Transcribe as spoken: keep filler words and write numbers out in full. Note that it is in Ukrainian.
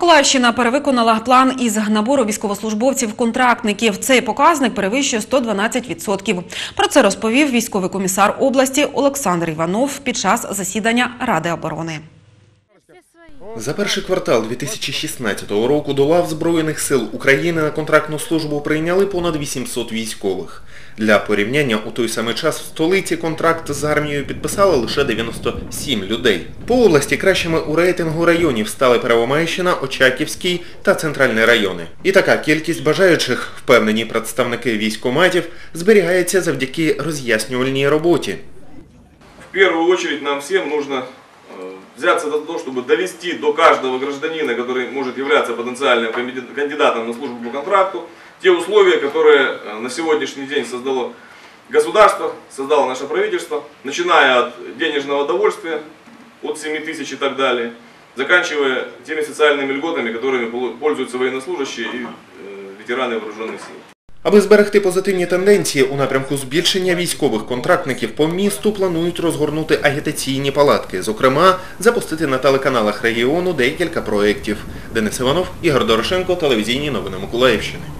Миколаївщина перевиконала план із набору військовослужбовців-контрактників. Цей показник перевищує сто дванадцять відсотків. Про це розповів військовий комісар області Олександр Іванов під час засідання Ради оборони. За перший квартал дві тисячі шістнадцятого року до лав Збройних сил України на контрактну службу прийняли понад вісімсот військових. Для порівняння, у той самий час в столиці контракт з армією підписали лише дев'яносто сім людей. По області кращими у рейтингу районів стали Первомайщина, Очаківський та Центральний райони. І така кількість бажаючих, впевнені представники військкоматів, зберігається завдяки роз'яснювальній роботі. В першу чергу нам всім потрібно взяться за то, чтобы довести до каждого гражданина, который может являться потенциальным кандидатом на службу по контракту, те условия, которые на сегодняшний день создало государство, создало наше правительство, начиная от денежного довольствия, от семи тысяч и так далее, заканчивая теми социальными льготами, которыми пользуются военнослужащие и ветераны вооруженных сил. Аби зберегти позитивні тенденції у напрямку збільшення військових контрактників, по місту планують розгорнути агітаційні палатки. Зокрема, запустити на телеканалах регіону декілька проєктів. Денис Іванов, Ігор Дорошенко, телевізійні новини Миколаївщини.